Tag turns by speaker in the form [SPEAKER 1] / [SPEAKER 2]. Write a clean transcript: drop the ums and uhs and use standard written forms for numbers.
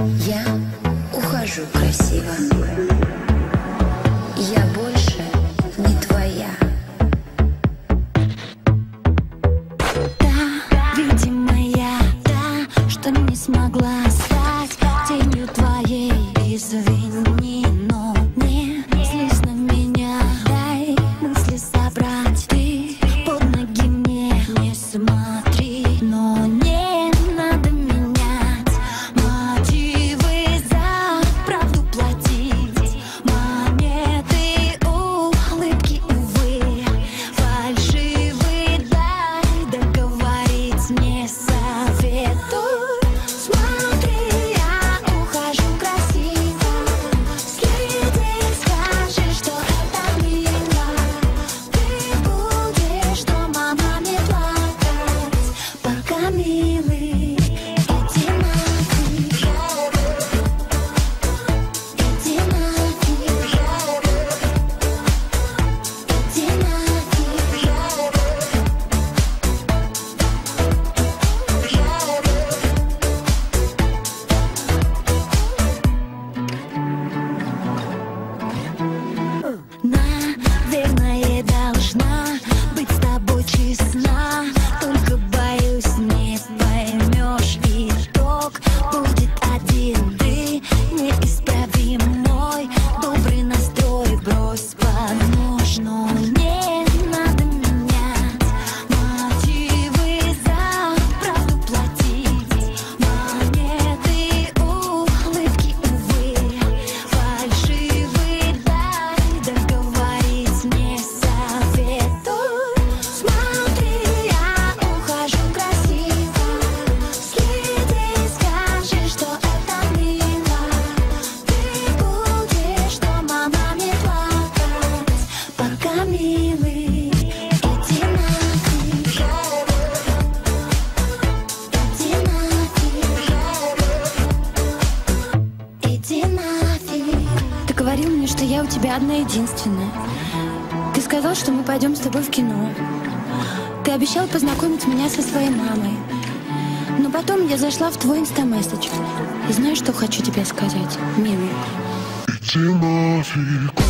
[SPEAKER 1] Я ухожу красиво. Я больше не твоя.
[SPEAKER 2] Да, видимо, я та, что не смогла стать тенью твоей. Извини, но не злись на меня. Дай мысли собрать, ты под ноги мне не смотри. Но не надо менять мотивы, за правду платить. Монеты, улыбки, увы, фальшивые. Дай договорить, не советую. Смотри, я ухожу красиво. Следи, скажи, что это мило. Ты будешь дома маме плакать, пока милый. Иди нафиг, иди нафиг, иди наверное, должна быть с тобой честна. Только боюсь, не поймешь, итог будет один. Ты неисправим мой добрый настрой, брось под нож. Но не надо менять мотивы, за правду платить. Монеты, улыбки, увы, фальшивые. Дай договорить, не советую. Смотри, я ухожу красиво. Следи, скажи, что это мило. Ты будешь дома маме плакать, пока милый. Иди нафиг, иди нафиг, иди нафиг.
[SPEAKER 3] Ты говорил мне, что я у тебя одна единственная. Ты сказал, что мы пойдем с тобой в кино. Ты обещал познакомить меня со своей мамой. Но потом я зашла в твой инстамессидж. И знаешь, что хочу тебе сказать, милый?
[SPEAKER 4] Иди нафиг.